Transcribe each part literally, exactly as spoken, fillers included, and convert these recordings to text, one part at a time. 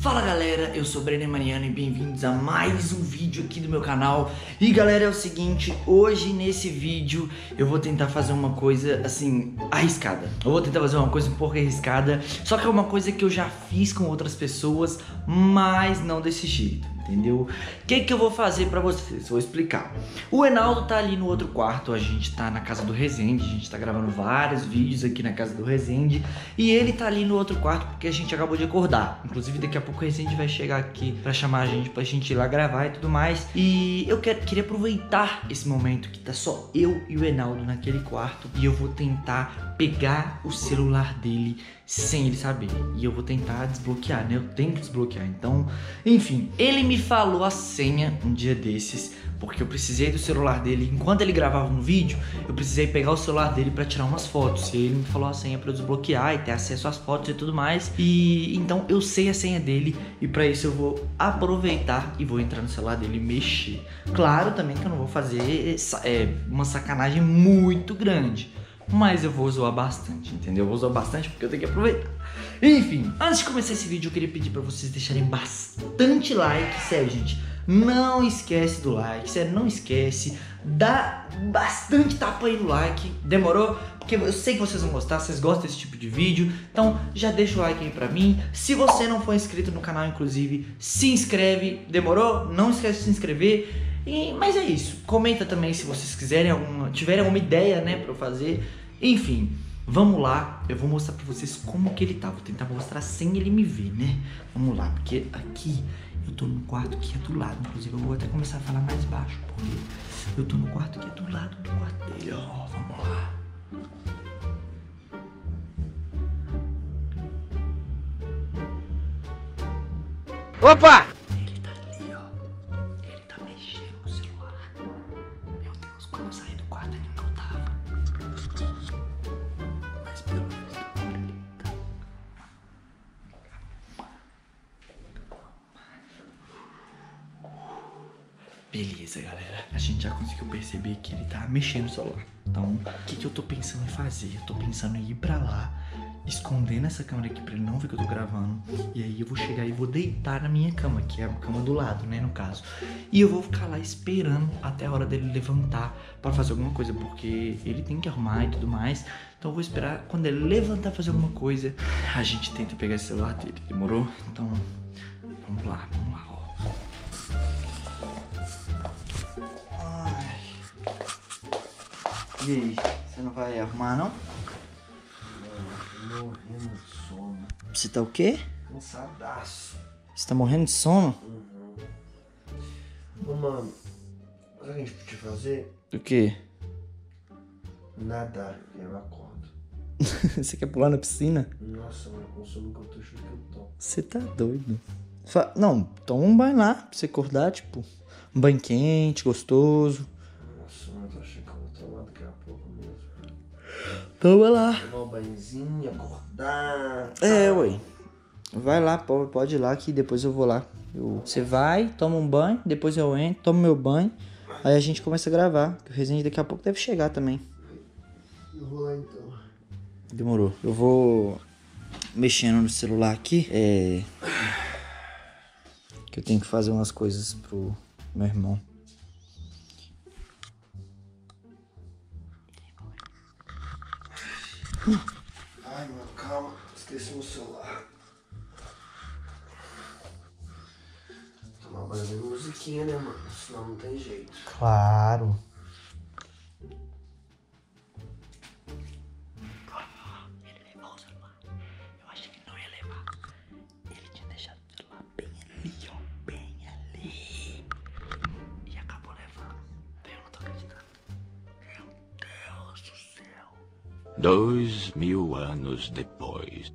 Fala galera, eu sou o Brenner Mariano e bem-vindos a mais um vídeo aqui do meu canal. E galera, é o seguinte, hoje nesse vídeo eu vou tentar fazer uma coisa assim, arriscada. Eu vou tentar fazer uma coisa um pouco arriscada, só que é uma coisa que eu já fiz com outras pessoas, mas não desse jeito, entendeu? O que que eu vou fazer pra vocês? Vou explicar. O Enaldo tá ali no outro quarto, a gente tá na casa do Resende, a gente tá gravando vários vídeos aqui na casa do Resende, e ele tá ali no outro quarto porque a gente acabou de acordar. Inclusive daqui a pouco o Resende vai chegar aqui pra chamar a gente, pra gente ir lá gravar e tudo mais. E eu quero, queria aproveitar esse momento que tá só eu e o Enaldo naquele quarto, e eu vou tentar pegar o celular dele sem ele saber. E eu vou tentar desbloquear, né? Eu tenho que desbloquear. Então, enfim, ele me falou a senha um dia desses, porque eu precisei do celular dele. Enquanto ele gravava um vídeo, eu precisei pegar o celular dele pra tirar umas fotos. E ele me falou a senha pra eu desbloquear e ter acesso às fotos e tudo mais. E então eu sei a senha dele, e pra isso eu vou aproveitar e vou entrar no celular dele e mexer. Claro também que eu não vou fazer é, uma sacanagem muito grande, mas eu vou zoar bastante, entendeu? Eu vou zoar bastante porque eu tenho que aproveitar. Enfim, antes de começar esse vídeo eu queria pedir pra vocês deixarem bastante like. Sério, gente, não esquece do like, sério, não esquece. Dá bastante tapa aí no like, demorou? Porque eu sei que vocês vão gostar, vocês gostam desse tipo de vídeo. Então já deixa o like aí pra mim. Se você não for inscrito no canal, inclusive, se inscreve, demorou? Não esquece de se inscrever. E, mas é isso, comenta também se vocês quiserem alguma, tiverem alguma ideia, né, pra eu fazer. Enfim, vamos lá, eu vou mostrar pra vocês como que ele tá. Vou tentar mostrar sem ele me ver, né. Vamos lá, porque aqui eu tô no quarto que é do lado. Inclusive eu vou até começar a falar mais baixo, porque eu tô no quarto que é do lado do quarto dele, ó. Vamos lá. Opa! Ele tá ali, ó. Ele tá mexendo no celular. Meu Deus, quando eu saí do quarto ele não tava. Mas pelo menos agora ele tá. Beleza, galera. A gente já conseguiu perceber que ele tá mexendo no celular. Então, o que que eu tô pensando em fazer? Eu tô pensando em ir pra lá, escondendo essa câmera aqui pra ele não ver que eu tô gravando. E aí eu vou chegar e vou deitar na minha cama, que é a cama do lado, né, no caso. E eu vou ficar lá esperando até a hora dele levantar pra fazer alguma coisa, porque ele tem que arrumar e tudo mais. Então eu vou esperar quando ele levantar fazer alguma coisa, a gente tenta pegar esse celular dele, demorou? Então, vamos lá, vamos lá, ó. Ai. E aí, você não vai arrumar, não? Mano, tô morrendo de sono. Você tá o quê? Cansadaço. Você tá morrendo de sono? Uhum. Ô, mano, sabe o que a gente podia fazer? O quê? Nadar, e eu acordo. Você quer pular na piscina? Nossa, mano, com o sono que eu tô, achando que eu tô. Você tá doido. Fa- Não, toma um banho lá pra você acordar, tipo, um banho quente, gostoso. Nossa, mano, eu tô achando que eu vou tomar daqui a pouco mesmo. Toma lá. Tomar um banhozinho, acordar. É, ué. Vai lá, pô, pode ir lá que depois eu vou lá. Eu- Você vai, toma um banho, depois eu entro, tomo meu banho. Aí a gente começa a gravar. O Resende daqui a pouco deve chegar também. Eu vou lá então. Demorou. Eu vou mexendo no celular aqui. É. Que eu tenho que fazer umas coisas pro meu irmão. Ai, mano, calma. Esqueci meu celular. Tomar banho de musiquinha, né, mano? Senão não tem jeito. Claro. Ele levou o celular. Eu achei que não ia levar. Ele tinha deixado o celular bem ali, ó. Bem ali. E acabou levando. Eu não tô acreditando. Meu Deus do céu. Dois mil anos depois.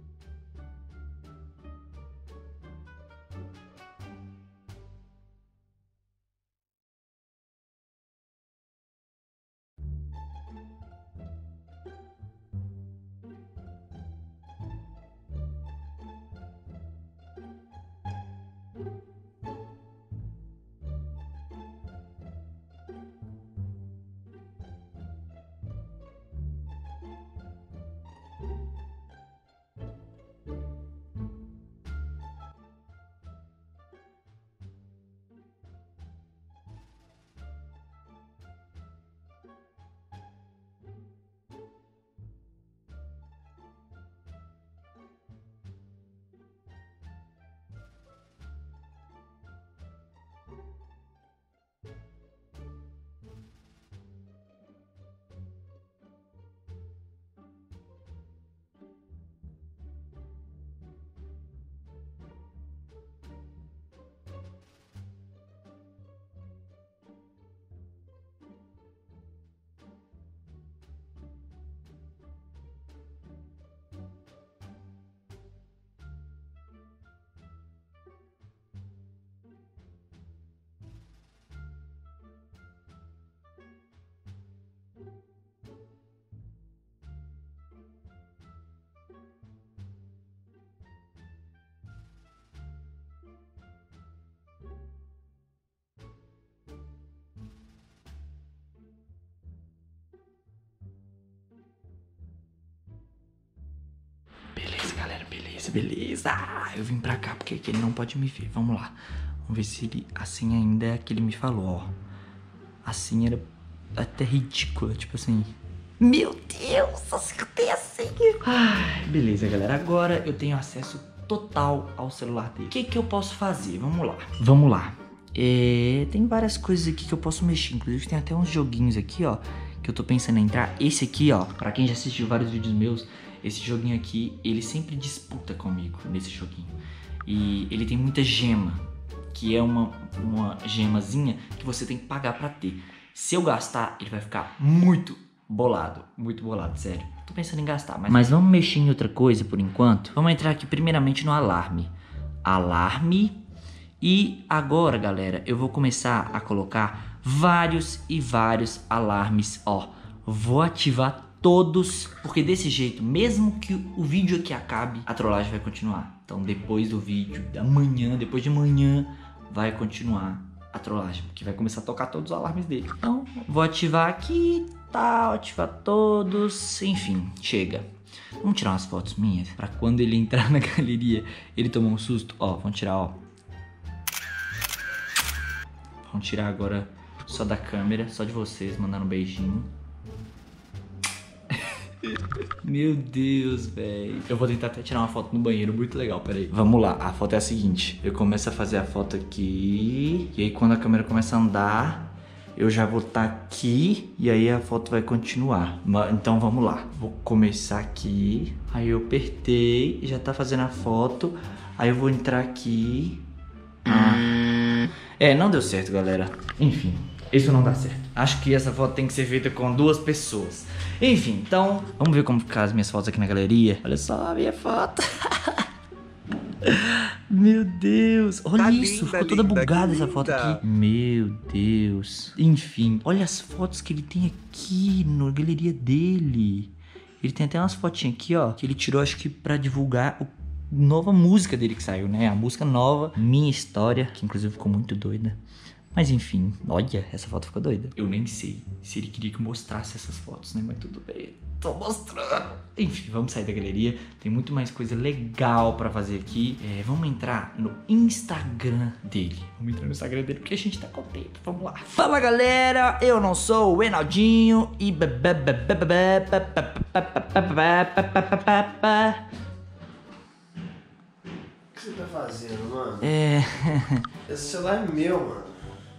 beleza, beleza. Ah, eu vim pra cá porque aqui ele não pode me ver. Vamos lá. Vamos ver se ele, assim ainda é que ele me falou, ó. Assim era até ridícula, tipo assim. Meu Deus, acertei assim. Ai, beleza, galera. Agora eu tenho acesso total ao celular dele. O que que eu posso fazer? Vamos lá. Vamos lá. É, tem várias coisas aqui que eu posso mexer. Inclusive tem até uns joguinhos aqui, ó, que eu tô pensando em entrar. Esse aqui, ó, pra quem já assistiu vários vídeos meus, esse joguinho aqui, ele sempre disputa comigo nesse joguinho. E ele tem muita gema, que é uma, uma gemazinha que você tem que pagar pra ter. Se eu gastar, ele vai ficar muito bolado, muito bolado, sério. Tô pensando em gastar, mas... Mas vamos mexer em outra coisa por enquanto. Vamos entrar aqui primeiramente no alarme. Alarme. E agora, galera, eu vou começar a colocar vários e vários alarmes, ó. Vou ativar todos, porque desse jeito, mesmo que o vídeo aqui acabe, a trollagem vai continuar. Então depois do vídeo, da manhã, depois de manhã, vai continuar a trollagem, porque vai começar a tocar todos os alarmes dele. Então, vou ativar aqui, tá, ativar todos, enfim, chega. Vamos tirar umas fotos minhas, pra quando ele entrar na galeria, ele tomar um susto. Ó, vamos tirar, ó. Vamos tirar agora só da câmera, só de vocês, mandando um beijinho. Meu Deus, velho. Eu vou tentar até tirar uma foto no banheiro, muito legal, peraí. Vamos lá, a foto é a seguinte. Eu começo a fazer a foto aqui. E aí quando a câmera começa a andar, eu já vou estar aqui. E aí a foto vai continuar. Então vamos lá. Vou começar aqui. Aí eu apertei, já tá fazendo a foto. Aí eu vou entrar aqui. Ah. É, não deu certo, galera. Enfim, isso não dá certo. Acho que essa foto tem que ser feita com duas pessoas. Enfim, então, vamos ver como ficam as minhas fotos aqui na galeria. Olha só a minha foto. Meu Deus, olha tá isso, linda, ficou toda linda, bugada essa foto aqui. Meu Deus. Enfim, olha as fotos que ele tem aqui na galeria dele. Ele tem até umas fotinhas aqui, ó, que ele tirou, acho que pra divulgar o nova música dele que saiu, né? A música nova, Minha História, que inclusive ficou muito doida. Mas enfim, olha, essa foto ficou doida. Eu nem sei se ele queria que eu mostrasse essas fotos, né? Mas tudo bem, tô mostrando. Enfim, vamos sair da galeria. Tem muito mais coisa legal pra fazer aqui. É, vamos entrar no Instagram dele. Vamos entrar no Instagram dele porque a gente tá com tempo. Vamos lá. Fala, galera, eu não sou o Enaldinho e... O que você tá fazendo, mano? É... Esse celular é meu, mano.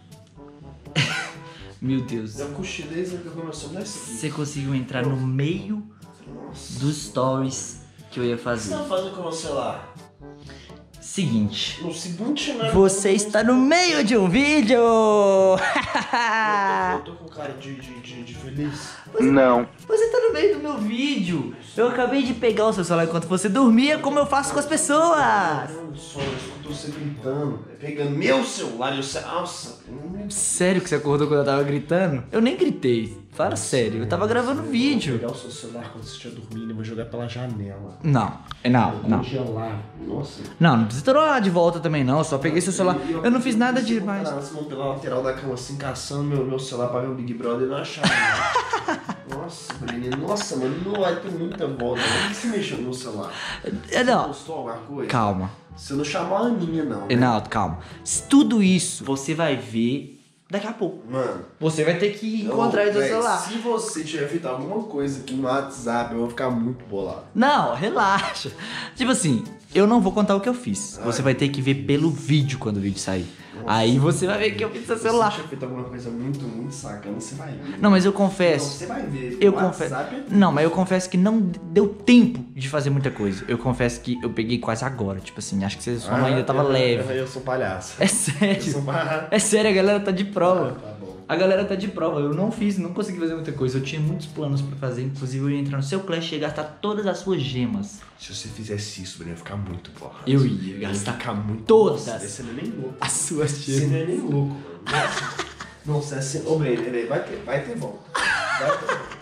Meu Deus. Eu cochilei e pegou meu celular. Você conseguiu entrar no meio Nossa. dos stories que eu ia fazer. O que você tá fazendo com o meu celular? Seguinte. No seguinte, né? Você está no meio de um vídeo! eu, tô, eu tô com cara de, de, de, de feliz? Você, não. Você tá no meio do meu vídeo. Eu acabei de pegar o seu celular enquanto você dormia, como eu faço com as pessoas. Eu só escuto você gritando, pegando meu celular e eu... Nossa. Sério que você acordou quando eu tava gritando? Eu nem gritei. Fala sério, eu tava gravando vídeo. Eu vou pegar o seu celular quando você estiver dormindo e vou jogar pela janela. Não, não, não. Congelar. Nossa. Não, não precisa lá de volta também não, eu só peguei seu celular. Eu não fiz nada demais. Vocês vão pela lateral da cama assim, caçando meu, meu celular pra ver o Big Brother e não acharam. Nossa, Breninha, nossa, mano, não vai ter muita volta. Por que você mexeu no meu celular? É, não. Você postou alguma coisa? Calma. Você não chamou a Aninha, não. Né? Não, calma. Tudo isso você vai ver daqui a pouco. Mano. Você vai ter que encontrar o seu celular. Se você tiver feito alguma coisa aqui no WhatsApp, eu vou ficar muito bolado. Não, relaxa. Tipo assim, eu não vou contar o que eu fiz. Ai. Você vai ter que ver pelo vídeo quando o vídeo sair. Nossa. Aí você vai ver que eu fiz no seu celular. Se você tiver feito alguma coisa muito, muito sacana, você vai ver. Não, mas eu confesso. Não, você vai ver. Eu confesso. É... Não, mas eu confesso que não deu tempo de fazer muita coisa. Eu confesso que eu peguei quase agora. Tipo assim, acho que você sua mãe ainda tava eu, leve. Eu, eu sou palhaço. É sério. Eu sou palhaço. É sério, a galera tá de prova. Ah, tá bom. A galera tá de prova, eu não fiz, não consegui fazer muita coisa. Eu tinha muitos planos pra fazer, inclusive eu ia entrar no seu Clash e ia gastar todas as suas gemas. Se você fizesse isso, Bruno, ia ficar muito porra. Eu ia gastar ia ficar muito todas. Nossa, você não é nem louco. As suas gemas. Você não é nem louco, mano. Nossa, é assim. Ô, Breno, vai ter, vai ter volta. Vai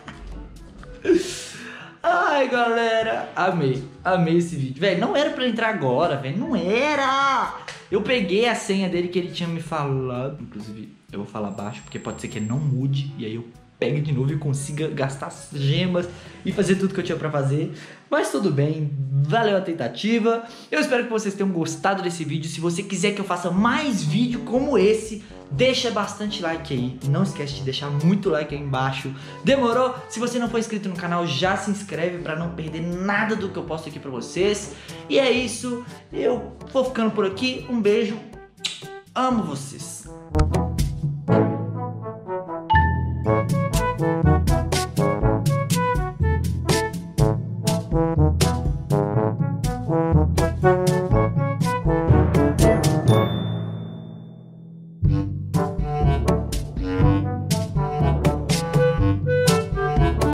ter volta. Ai, galera, amei, amei esse vídeo. Velho, não era pra entrar agora, velho, não era. Eu peguei a senha dele que ele tinha me falado. Inclusive, eu vou falar baixo, porque pode ser que ele não mude. E aí eu pegue de novo e consiga gastar as gemas e fazer tudo que eu tinha pra fazer. Mas tudo bem, valeu a tentativa. Eu espero que vocês tenham gostado desse vídeo. Se você quiser que eu faça mais vídeo como esse, deixa bastante like aí. Não esquece de deixar muito like aí embaixo. Demorou? Se você não for inscrito no canal, já se inscreve pra não perder nada do que eu posto aqui pra vocês. E é isso, eu vou ficando por aqui. Um beijo, amo vocês.